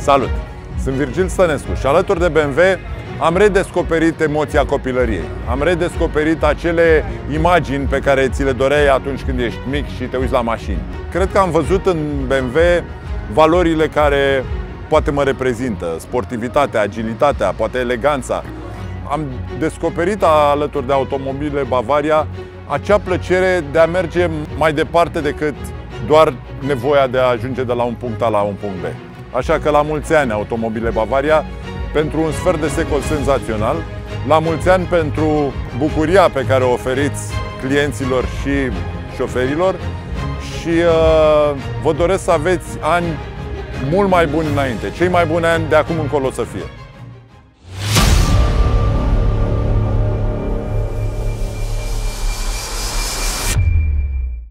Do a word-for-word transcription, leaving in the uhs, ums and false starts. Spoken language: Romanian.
Salut! Sunt Virgil Stănescu și alături de B M W am redescoperit emoția copilăriei. Am redescoperit acele imagini pe care ți le doreai atunci când ești mic și te uiți la mașini. Cred că am văzut în B M W valorile care poate mă reprezintă. Sportivitatea, agilitatea, poate eleganța. Am descoperit alături de Automobile Bavaria acea plăcere de a merge mai departe decât doar nevoia de a ajunge de la un punct A la un punct B. Așa că la mulți ani Automobile Bavaria pentru un sfert de secol senzațional, la mulți ani pentru bucuria pe care o oferiți clienților și șoferilor și uh, vă doresc să aveți ani mult mai buni înainte. Cei mai buni ani de acum încolo să fie.